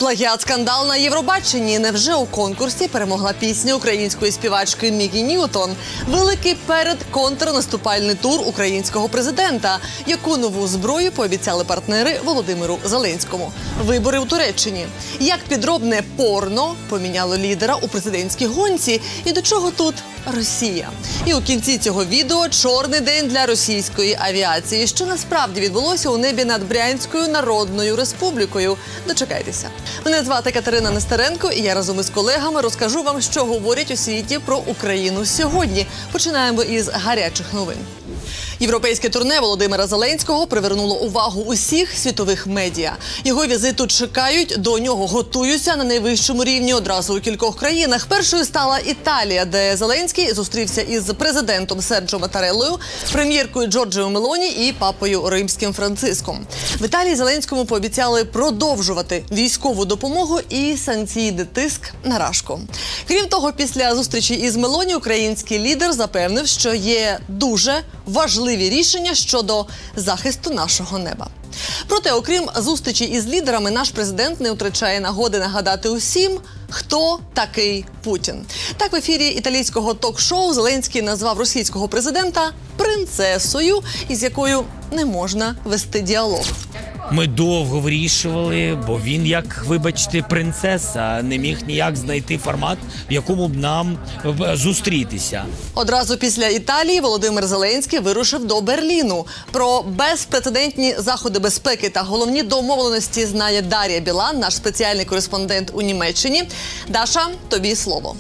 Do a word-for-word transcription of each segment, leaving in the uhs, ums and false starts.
Плагіат-скандал на Євробаченні. Невже у конкурсі перемогла пісня української співачки Мікі Ньютон? Великий перед-контрнаступальний тур українського президента. Яку нову зброю пообіцяли партнери Володимиру Зеленському? Вибори у Туреччині. Як підробне порно поміняло лідера у президентській гонці? І до чого тут Росія? І у кінці цього відео чорний день для російської авіації. Що насправді відбулося у небі над Брянською Народною Республікою? Дочекайтеся. Мене звати Катерина Нестеренко, і я разом із колегами розкажу вам, що говорять у світі про Україну сьогодні. Починаємо із гарячих новин. Європейське турне Володимира Зеленського привернуло увагу усіх світових медіа. Його візиту чекають, до нього готуються на найвищому рівні одразу у кількох країнах. Першою стала Італія, де Зеленський зустрівся із президентом Серджо Матареллою, прем'єркою Джорджією Мелоні і папою Римським Франциском. В Італії Зеленському пообіцяли продовжувати військову допомогу і санкційний тиск на Рашку. Крім того, після зустрічі із Мелоні український лідер запевнив, що є дуже важливі рішення щодо захисту нашого неба. Проте, окрім зустрічі із лідерами, наш президент не втрачає нагоди нагадати усім, хто такий Путін. Так, в ефірі італійського ток-шоу Зеленський назвав російського президента принцесою, із якою не можна вести діалог. Ми довго вирішували, бо він, як, вибачте, принцеса, не міг ніяк знайти формат, в якому б нам зустрітися. Одразу після Італії Володимир Зеленський вирушив до Берліну. Про безпрецедентні заходи безпеки та головні домовленості знає Дар'я Білан, наш спеціальний кореспондент у Німеччині. Даша, тобі слово.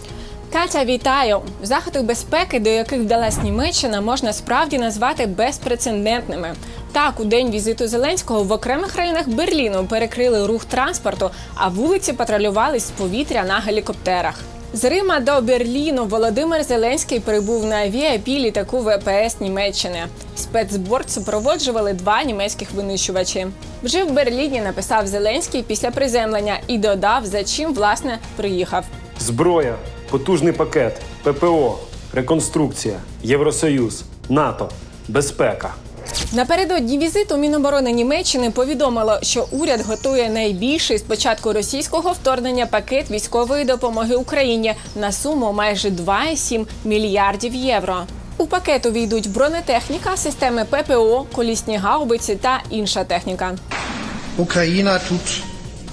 Катя, вітаю! Заходи безпеки, до яких вдалась Німеччина, можна справді назвати безпрецедентними. Так, у день візиту Зеленського в окремих районах Берліну перекрили рух транспорту, а вулиці патрулювали з повітря на гелікоптерах. З Рима до Берліну Володимир Зеленський прибув на ві ай пі літаку ве пе ес Німеччини. Спецборд супроводжували два німецьких винищувачі. Вже в Берліні написав Зеленський після приземлення і додав, за чим, власне, приїхав. Зброя, потужний пакет, пе пе о, реконструкція, Євросоюз, НАТО, безпека. Напередодні візиту Міноборони Німеччини повідомило, що уряд готує найбільший з початку російського вторгнення пакет військової допомоги Україні на суму майже два цілих сім мільярдів євро. У пакет увійдуть бронетехніка, системи пе пе о, колісні гаубиці та інша техніка. Україна тут,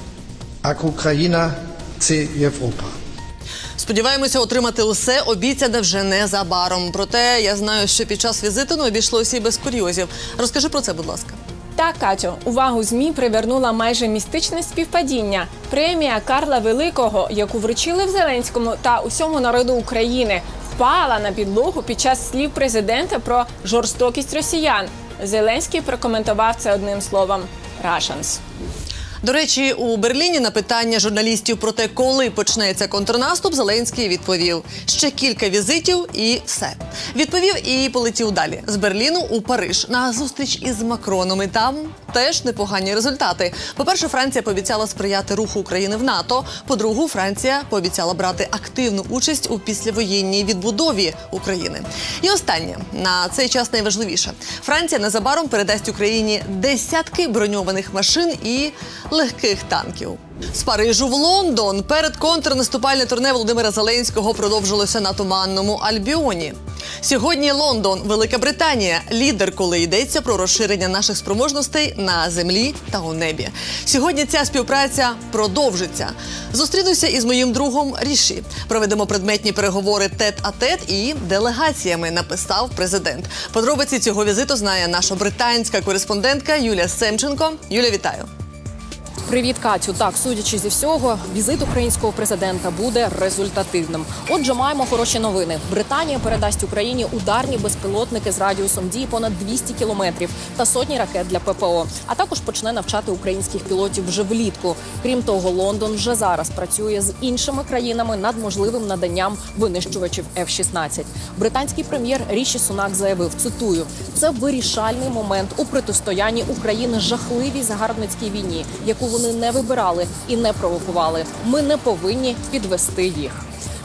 а Україна – це Європа. Сподіваємося отримати усе, обіцяне вже незабаром. Проте я знаю, що під час візиту не обійшлося і без курйозів. Розкажи про це, будь ласка. Так, Катю, увагу ЗМІ привернула майже містичне співпадіння. Премія Карла Великого, яку вручили в Зеленському та усьому народу України, впала на підлогу під час слів президента про жорстокість росіян. Зеленський прокоментував це одним словом – «Russians». До речі, у Берліні на питання журналістів про те, коли почнеться контрнаступ, Зеленський відповів: ще кілька візитів і все. Відповів і полетів далі. З Берліну у Париж на зустріч із Макроном. І там теж непогані результати. По-перше, Франція пообіцяла сприяти руху України в НАТО. По-друге, Франція пообіцяла брати активну участь у післявоєнній відбудові України. І останнє, на цей час найважливіше. Франція незабаром передасть Україні десятки броньованих машин і легких танків. З Парижу в Лондон. Передконтрнаступальне турне Володимира Зеленського продовжилося на Туманному Альбіоні. Сьогодні Лондон, Велика Британія – лідер, коли йдеться про розширення наших спроможностей на землі та у небі. Сьогодні ця співпраця продовжиться. Зустрінуся із моїм другом Ріші. Проведемо предметні переговори тет-а-тет і делегаціями, написав президент. Подробиці цього візиту знає наша британська кореспондентка Юлія Семченко. Юля, вітаю. Привіт, Катю. Так, судячи зі всього, візит українського президента буде результативним. Отже, маємо хороші новини. Британія передасть Україні ударні безпілотники з радіусом дії понад двісті кілометрів та сотні ракет для пе пе о. А також почне навчати українських пілотів вже влітку. Крім того, Лондон вже зараз працює з іншими країнами над можливим наданням винищувачів еф шістнадцять. Британський прем'єр Ріші Сунак заявив, цитую, «Це вирішальний момент у протистоянні України жахливій загарбницькій війні, яку вони не вибирали і не провокували. Ми не повинні підвести їх».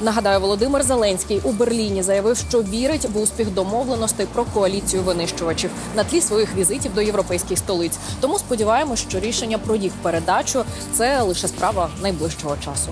Нагадаю, Володимир Зеленський у Берліні заявив, що вірить в успіх домовленостей про коаліцію винищувачів на тлі своїх візитів до європейських столиць. Тому сподіваємось, що рішення про їх передачу – це лише справа найближчого часу.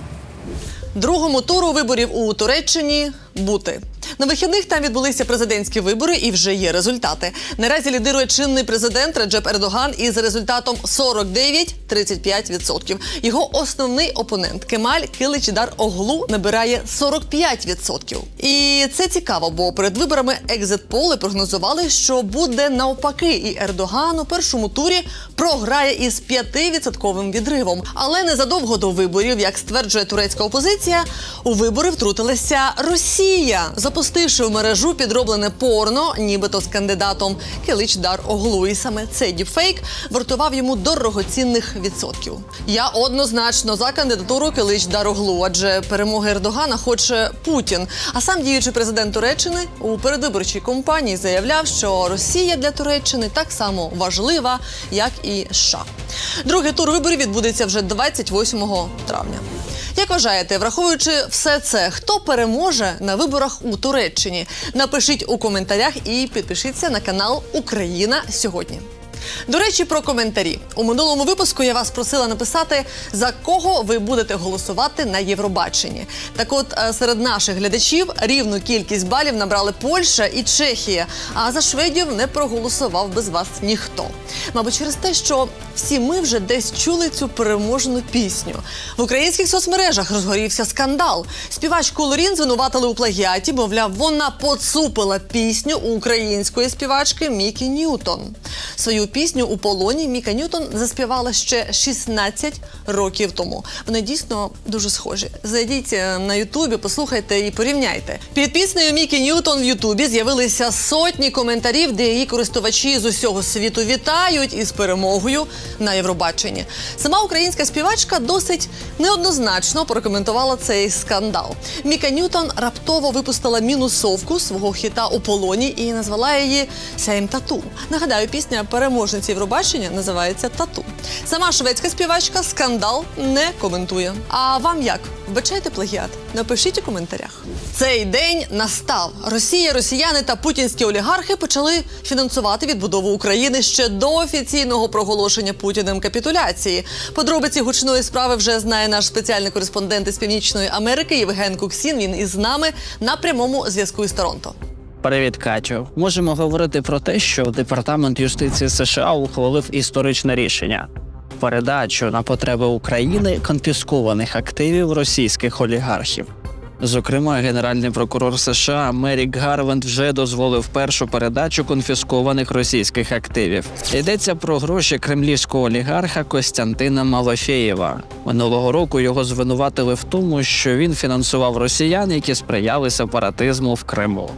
Другому туру виборів у Туреччині бути. На вихідних там відбулися президентські вибори і вже є результати. Наразі лідирує чинний президент Реджеп Ердоган із результатом сорок дев'ять - тридцять п'ять відсотків. Його основний опонент Кемаль Киличдар-Оглу набирає сорок п'ять відсотків. І це цікаво, бо перед виборами екзит-поли прогнозували, що буде навпаки, і Ердоган у першому турі програє із п'ятивідсотковим відривом. Але незадовго до виборів, як стверджує турецька опозиція, у вибори втрутилася Росія, запустивши в мережу підроблене порно, нібито з кандидатом Киличдар-Оглу. І саме цей діпфейк вартував йому дорогоцінних відсотків. Я однозначно за кандидатуру Киличдар-Оглу, адже перемоги Ердогана хоче Путін. А сам діючий президент Туреччини у передвиборчій кампанії заявляв, що Росія для Туреччини так само важлива, як і США. Другий тур виборів відбудеться вже двадцять восьмого травня. Як вважаєте, враховуючи все це, хто переможе на виборах у Туреччині? Напишіть у коментарях і підпишіться на канал «Україна сьогодні». До речі, про коментарі. У минулому випуску я вас просила написати, за кого ви будете голосувати на Євробаченні. Так от, серед наших глядачів рівну кількість балів набрали Польща і Чехія, а за шведів не проголосував без вас ніхто. Мабуть, через те, що всі ми вже десь чули цю переможну пісню. В українських соцмережах розгорівся скандал. Співачку Лорін звинуватили у плагіаті, мовляв, вона поцупила пісню у української співачки Мікі Ньютон. Свою пісню «У полоні» Міка Ньютон заспівала ще шістнадцять років тому. Вони дійсно дуже схожі. Зайдіть на Ютубі, послухайте і порівняйте. Під піснею Мікі Ньютон в Ютубі з'явилися сотні коментарів, де її користувачі з усього світу вітають із перемогою на Євробаченні. Сама українська співачка досить неоднозначно прокоментувала цей скандал. Міка Ньютон раптово випустила мінусовку свого хіта «У полоні» і назвала її «Same Tattoo». Нагадаю, пісня переможниці Євробачення називається «Тату». Сама шведська співачка скандал не коментує. А вам як? Вбачаєте плагіат? Напишіть у коментарях. Цей день настав. Росія, росіяни та путінські олігархи почали фінансувати відбудову України ще до офіційного проголошення Путіним капітуляції. Подробиці гучної справи вже знає наш спеціальний кореспондент із Північної Америки Євген Куксін. Він із нами на прямому зв'язку із Торонто. Привіт, Катю. Можемо говорити про те, що Департамент юстиції США ухвалив історичне рішення – передачу на потреби України конфіскованих активів російських олігархів. Зокрема, генеральний прокурор США Мерік Гарленд вже дозволив першу передачу конфіскованих російських активів. Йдеться про гроші кремлівського олігарха Костянтина Малафєєва. Минулого року його звинуватили в тому, що він фінансував росіян, які сприяли сепаратизму в Криму.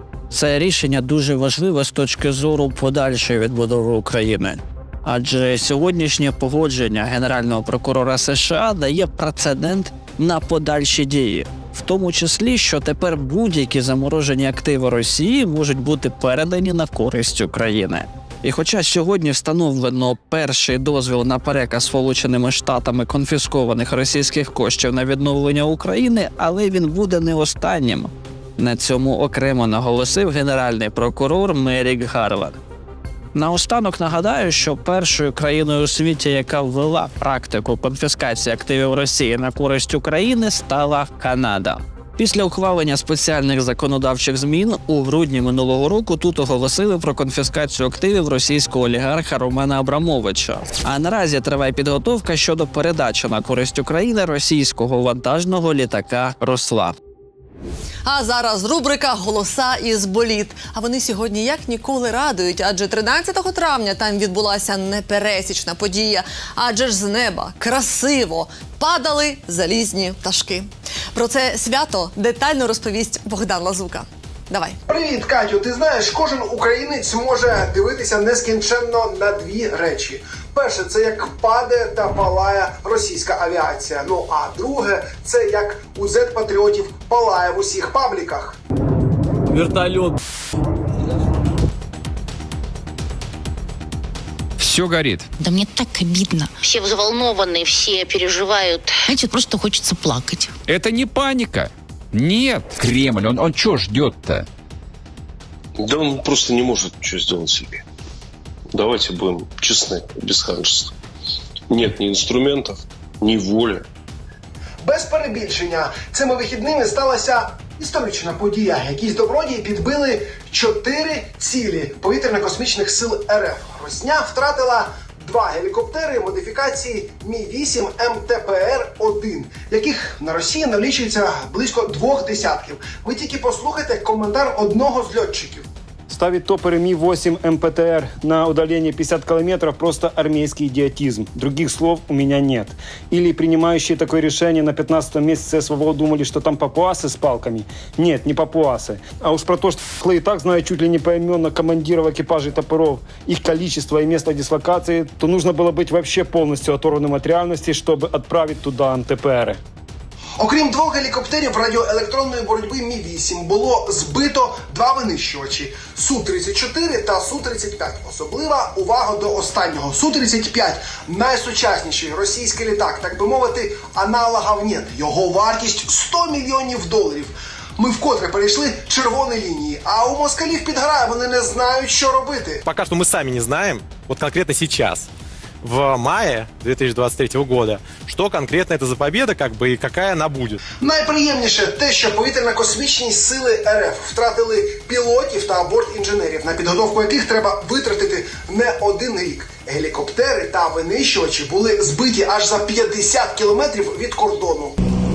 Це рішення дуже важливе з точки зору подальшої відбудови України. Адже сьогоднішнє погодження Генерального прокурора США дає прецедент на подальші дії. В тому числі, що тепер будь-які заморожені активи Росії можуть бути передані на користь України. І хоча сьогодні встановлено перший дозвіл на переказ Сполученими Штатами конфіскованих російських коштів на відновлення України, але він буде не останнім. На цьому окремо наголосив генеральний прокурор Мерік Гарленд. Наостанок нагадаю, що першою країною у світі, яка ввела практику конфіскації активів Росії на користь України, стала Канада. Після ухвалення спеціальних законодавчих змін у грудні минулого року тут оголосили про конфіскацію активів російського олігарха Романа Абрамовича. А наразі триває підготовка щодо передачі на користь України російського вантажного літака «Руслан». А зараз рубрика «Голоса із боліт». А вони сьогодні як ніколи радують, адже тринадцятого травня там відбулася непересічна подія. Адже ж з неба красиво падали залізні пташки. Про це свято детально розповість Богдан Лазука. Давай. Привіт, Катю. Ти знаєш, кожен українець може дивитися нескінченно на дві речі. Перше, це як падає та палає російська авіація. Ну, а друге, це як у зет-патріотів палає в усіх пабліках. Вертольот. Все горит. Да мне так обидно. Все взволнованы, все переживают. Знаете, просто хочется плакать. Это не паника. Нет, Кремль, он, он что ждет-то? Да он просто не может ничего сделать себе. Давайте будем честны, без ханжества. Нет ни инструментов, ни воли. Без перебільшення, цими вихідними сталася історична подія. Якісь добродії підбили чотири цілі повітряно-космічних сил РФ. Росня втратила два гелікоптери модифікації Мі вісім Ем Те Пе Ер один, яких на Росії налічується близько двох десятків. Ви тільки послухайте коментар одного з льотчиків. Ставить топоры Ми восемь Ем Пе Те Ер на удаление пятьдесят километров – просто армейский идиотизм. Других слов у меня нет. Или принимающие такое решение на пятнадцатом месяце Эс Вэ Вэ думали, что там папуасы с палками? Нет, не папуасы. А уж про то, что хлы и так знают чуть ли не поименно командиров экипажей топоров, их количество и место дислокации, то нужно было быть вообще полностью оторванным от реальности, чтобы отправить туда Ем Те Пе Ери. Окрім двох гелікоптерів радіоелектронної боротьби Мі вісім було збито два винищувачі – Су тридцять чотири та Су тридцять п'ять. Особлива увага до останнього. Су тридцять п'ять – найсучасніший російський літак, так би мовити, аналогів нет. Його вартість – сто мільйонів доларів. Ми вкотре перейшли червоні лінії, а у москалів підграє, вони не знають, що робити. Пока что мы сами не знаем, вот конкретно сейчас, в мае две тысячи двадцать третьего года, что конкретно это за победа, как бы, и какая она будет. Найприємніше те, що повітряно-космічні сили РФ втратили пілотів та борт-інженерів, на підготовку яких треба витратити не один рік. Гелікоптери та винищувачі були збиті аж за п'ятдесят кілометрів від кордону.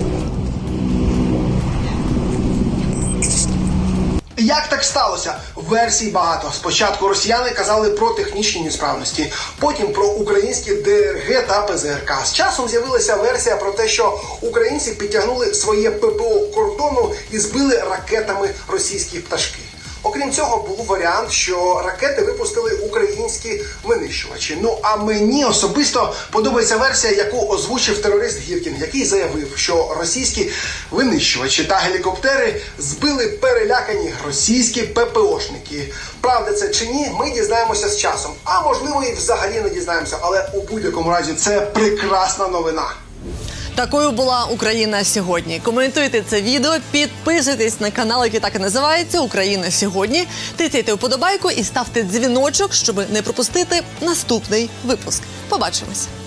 Як так сталося? Версій багато. Спочатку росіяни казали про технічні несправності, потім про українські Де Ер Ге та Пе Зе Ер Ка. З часом з'явилася версія про те, що українці підтягнули своє Пе Пе О кордону і збили ракетами російські пташки. Окрім цього, був варіант, що ракети випустили українські винищувачі. Ну, а мені особисто подобається версія, яку озвучив терорист Гіркін, який заявив, що російські винищувачі та гелікоптери збили перелякані російські Пе Пе Ошники. Правда це чи ні, ми дізнаємося з часом. А можливо і взагалі не дізнаємося, але у будь-якому разі це прекрасна новина. Такою була Україна сьогодні. Коментуйте це відео, підписуйтесь на канал, який так і називається «Україна сьогодні». Тицяйте вподобайку і ставте дзвіночок, щоб не пропустити наступний випуск. Побачимось!